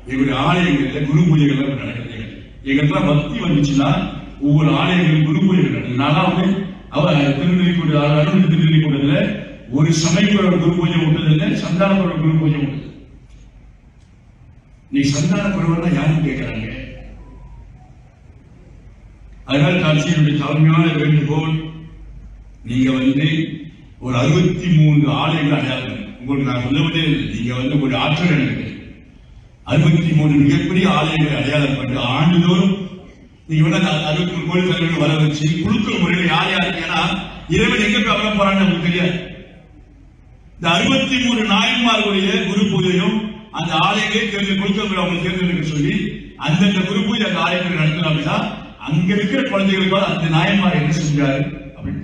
எங்களுடைய ஆலயங்களில் குரு பூஜைகள் நடக்குது. எங்களுக்கு பக்தி வந்துச்சுன்னா ஒவ்வொரு ஆலயங்களும் குரு பூஜைகள் நடக்குது. நான் அவர் திருநெல்வேலி அருள் திருநெல்வேலி ஒரு சமயங்களோட குரு பூஜை விட்டதில்லை, சந்தானத்தோட குரு பூஜை விட்டது. நீ சந்தான குருவெல்லாம் யாரும் கேட்கிறாங்க. அதனால காட்சியினுடைய தலைமையான வேண்டுகோள், நீங்க ஒரு 63 ஆலயங்கள் அடையாளம் உங்களுக்கு நான் சொல்லவே இல்லை. நீங்க ஒரு ஆற்றல் எனக்கு 63 மிகப்பெரிய ஆலயங்களை அடையாளம் பண்ணி ஆண்டுதோறும் நீங்க 63 கோயில் தலைவர்கள் வர வச்சு குழுக்கள் முறையில் யார் யாருக்கு, ஏன்னா இறைவன் எங்க போய் அமர போறான்னு நமக்கு தெரியாது. இந்த 63 நாயன்மார்களுடைய குரு பூஜையும் அந்த ஆலயங்களே குழுக்கள் அவங்க தேர்ந்தெடுக்க சொல்லி அந்தந்த குரு பூஜை அந்த ஆலயங்கள் நடத்தணும். அப்படின்னா அங்க இருக்கிற குழந்தைகளுக்கு அந்த நாயன்மார் என்ன செஞ்சாரு அப்படின்னு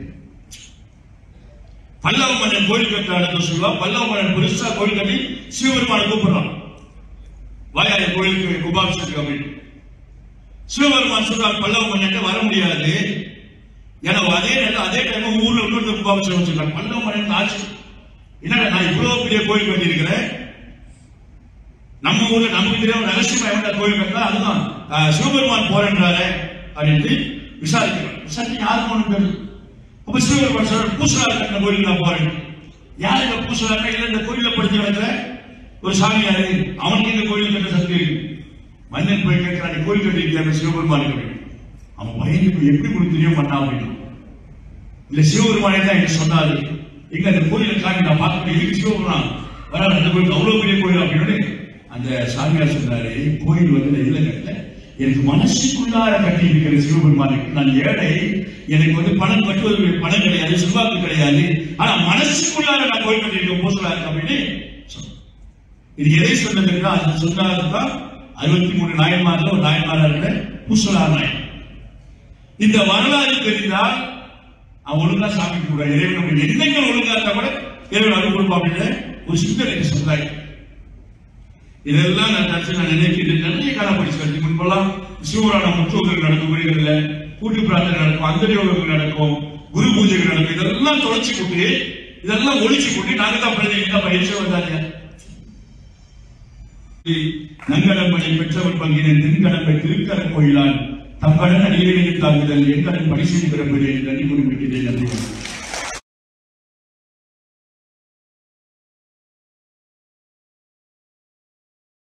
பல்லவ மன்னன் கோயில் கட்ட நடத்த சொல்லுவா. பல்லவ மன்னன் புதுசா கோயில் கட்டி சிவபெருமான கூப்பிடுறான், வாயாய கோயிலுக்கு கும்பாபிஷேகம் அப்படின்னு. சிவபெருமான் சொல்றாரு பல்லவ மன்னன் வர முடியாது, ஏன்னா அதே டைம் ஊர்ல இன்னொரு கும்பாபிஷேகம் வச்சிருக்காங்க. பல்லவ மன்னன் ஆட்சி என்ன, நான் இவ்வளவு பெரிய கோயில் கட்டி இருக்கிறேன், நம்ம ஊர்ல நமக்கு தெரியாம ரகசியமா கோயில் கட்டா, அதுதான் சிவபெருமான் போறேன்றாரு அப்படின்ட்டு விசாரிக்கிறோம். விசாரிச்சு யாருக்கு ஒண்ணு பேரு. அப்ப சிவபெருமான் சொல்ற பூசலார் கட்டின கோயில் நான் போறேன். யாருக்கு பூசலார் இல்ல, இந்த கோயில படிச்சு நடக்கிற ஒரு சாமியாரு, அவனுக்கு இந்த கோயில் கட்ட சக்தி இருக்கு. மன்னன் போய் கேட்கிறான், கோயில் கட்டிருக்கிற சிவபெருமான். அவன் பயனுக்கு எப்படி கொடுத்துறியோ பண்ணா அப்படின்னு. இல்ல சிவபெருமானே தான் எனக்கு சொன்னாரு, எங்க அந்த கோயிலை காட்டி நான் பார்க்க இருக்கு சிவபெருமான் வர, அந்த கோயில் அவ்வளவு பெரிய கோயில் அப்படின்னு அந்த சாமியார் சொன்னாரு. கோயில் இல்ல கட்ட, எனக்கு மனசுக்குள்ளார கட்டி இருக்கிற சிவபெருமானுக்கு, நான் ஏழை, எனக்கு பணம் கட்டுவது பணம் கிடையாது, செல்வாக்கு கிடையாது, ஆனா மனசுக்குள்ளார நான் கோயில் கட்டிருக்கேன் பூசலார் அப்படின்னு. இது எதை சொன்னதுன்னா அது சொன்னதுதான் 63 நாயன்மார்கள் ஒரு நாயன்மாராக பூசலார் நாயன். இந்த வரலாறு தெரிந்தால் அவன் ஒழுங்கா சாமி கூட இறைவன் எண்ணங்கள் ஒழுங்கா இருந்தா கூட இறைவன் அருள் கொடுப்பா அப்படின்னு ஒரு சிந்தனை சமுதாயம். இதெல்லாம் நான் நினைக்கிறேன். நிறைய காலம் படிச்சு முன்பெல்லாம் சிவபுராண முற்றோர்கள் நடக்கும், வீடுகள்ல கூட்டு பிரார்த்தனை நடக்கும், அந்தரி யோகங்கள் நடக்கும், குரு பூஜைகள் நடக்கும். இதெல்லாம் தொலைச்சு கொண்டு இதெல்லாம் ஒழிச்சு கொண்டு நாங்க தான் பிரதிநிதியா பயிற்சி வந்தாங்க. நங்கடம்பனை பெற்றவர் பங்கினன் தென்கடம்பை திருக்கர கோயிலான் தம் கடன் அடியேன் தாக்குதல் என் கடன் பரிசீலி பெறப்படுகிறேன். நன்றி குறிப்பிட்டேன். நன்றி.